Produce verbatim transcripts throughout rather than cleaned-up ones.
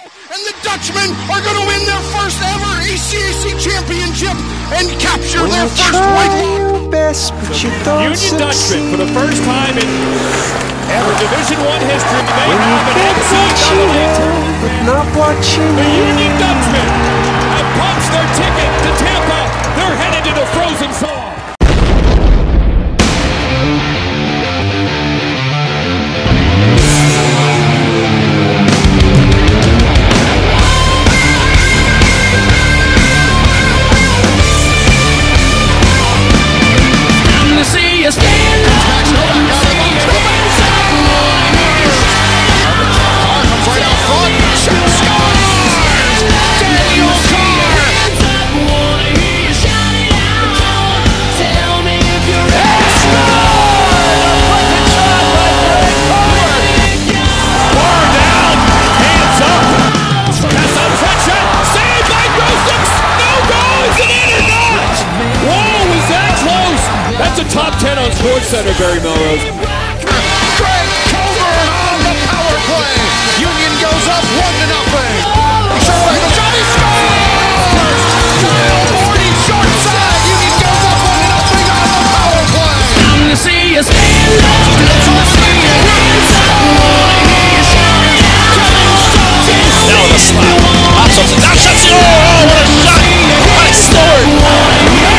And the Dutchmen are going to win their first ever E C A C championship and capture when their first white line. Best, but you don't Union Dutchmen, for the first time in ever Division One history, they when have an N C double A tournament. But not watching The Union Dutchmen have punched their ticket to Tampa. They're headed to the Frozen Thaw. Top ten on Sports Center, Barry Melrose. Great Coburn on the power play. Union goes up one to nothing. Johnny scores! Bodie short side. Union goes up one to nothing on the power play. I'm gonna see you stand up. Now the slap. Pops up. Now shuts it. Oh, what a shot! What a story!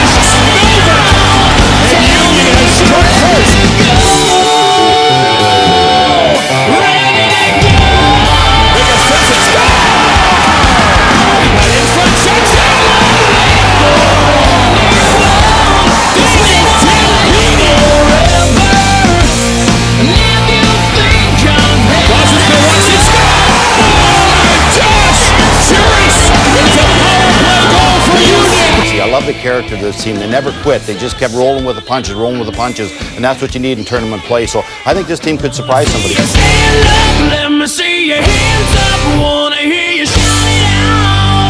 I love the character of this team. They never quit. They just kept rolling with the punches, rolling with the punches, and that's what you need in tournament play. So I think this team could surprise somebody. Stand up, let me see your hands up. Wanna hear you shout it out.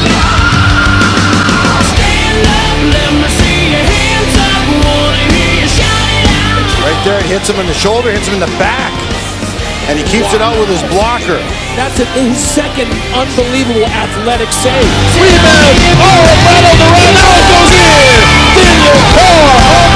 Stand up, let me see your hands up. Wanna hear you shout it out. Right there, it hits him in the shoulder, hits him in the back, and he keeps it out with his blocker. That's his second unbelievable athletic save. Rebound! Oh, right on the right. Now it goes in! Daniel Carr!